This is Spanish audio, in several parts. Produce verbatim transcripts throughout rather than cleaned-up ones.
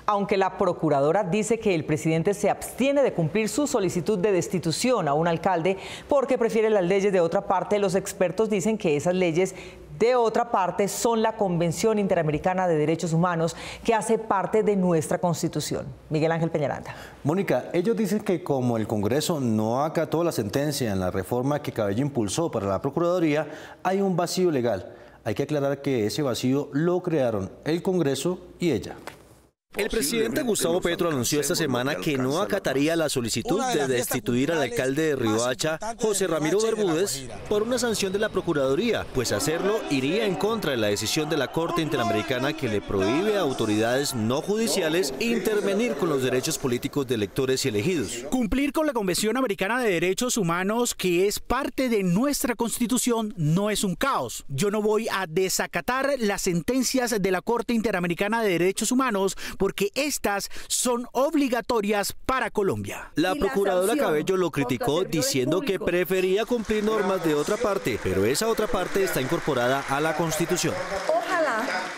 Aunque la procuradora dice que el presidente se abstiene de cumplir su solicitud de destitución a un alcalde porque prefiere las leyes de otra parte, los expertos dicen que esas leyes de otra parte son la Convención Interamericana de Derechos Humanos, que hace parte de nuestra Constitución. Miguel Ángel Peñaranda. Mónica, ellos dicen que como el Congreso no acató la sentencia en la reforma que Cabello impulsó para la Procuraduría, hay un vacío legal. Hay que aclarar que ese vacío lo crearon el Congreso y ella. El presidente Gustavo Petro anunció esta semana que no acataría la solicitud de destituir al alcalde de Riohacha, José Ramiro Bermúdez, por una sanción de la Procuraduría, pues hacerlo iría en contra de la decisión de la Corte Interamericana que le prohíbe a autoridades no judiciales intervenir con los derechos políticos de electores y elegidos. Cumplir con la Convención Americana de Derechos Humanos, que es parte de nuestra Constitución, no es un caos. Yo no voy a desacatar las sentencias de la Corte Interamericana de Derechos Humanos, porque estas son obligatorias para Colombia. La procuradora Cabello lo criticó diciendo que prefería cumplir normas de otra parte, pero esa otra parte está incorporada a la Constitución. Ojalá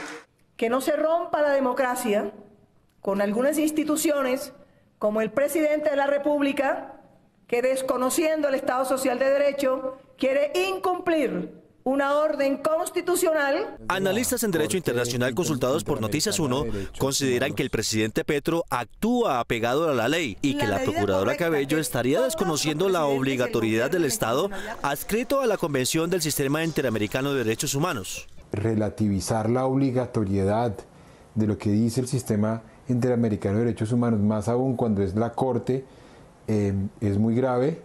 que no se rompa la democracia con algunas instituciones como el presidente de la República, que desconociendo el Estado Social de Derecho quiere incumplir una orden constitucional. Analistas en Derecho Internacional consultados por Noticias uno consideran que el presidente Petro actúa apegado a la ley y que la procuradora Cabello estaría desconociendo la obligatoriedad del Estado adscrito a la Convención del Sistema Interamericano de Derechos Humanos. Relativizar la obligatoriedad de lo que dice el Sistema Interamericano de Derechos Humanos, más aún cuando es la Corte, eh, es muy grave.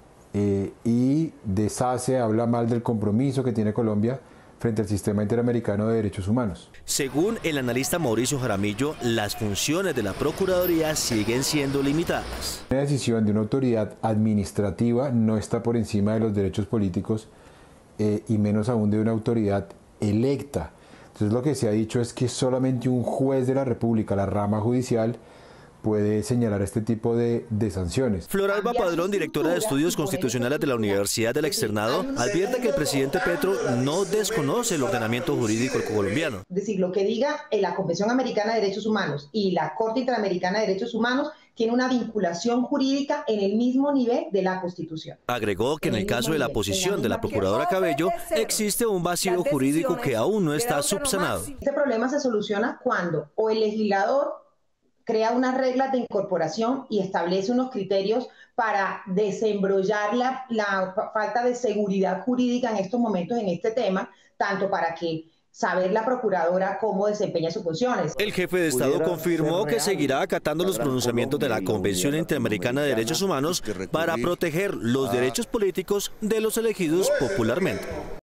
Eh, y deshace, habla mal del compromiso que tiene Colombia frente al Sistema Interamericano de Derechos Humanos. Según el analista Mauricio Jaramillo, las funciones de la Procuraduría siguen siendo limitadas. Una decisión de una autoridad administrativa no está por encima de los derechos políticos eh, y menos aún de una autoridad electa. Entonces lo que se ha dicho es que solamente un juez de la República, la rama judicial, puede señalar este tipo de, de sanciones. Floralba Padrón, directora de Estudios Constitucionales de la Universidad del Externado, advierte que el presidente Petro no desconoce el ordenamiento jurídico colombiano. Es decir, lo que diga la Convención Americana de Derechos Humanos y la Corte Interamericana de Derechos Humanos tiene una vinculación jurídica en el mismo nivel de la Constitución. Agregó que en el caso de la posición de la procuradora Cabello existe un vacío jurídico que aún no está subsanado. Este problema se soluciona cuando o el legislador crea unas reglas de incorporación y establece unos criterios para desembrollar la, la falta de seguridad jurídica en estos momentos en este tema, tanto para que saber la procuradora cómo desempeña sus funciones. El jefe de Estado confirmó que seguirá acatando los pronunciamientos de la Convención Interamericana de Derechos Humanos para proteger los derechos políticos de los elegidos popularmente.